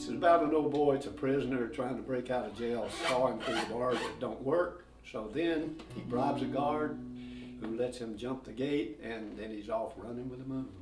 It's about an old boy, it's a prisoner trying to break out of jail, sawing through the bars that don't work. So then he bribes a guard who lets him jump the gate, and then he's off running with the moon.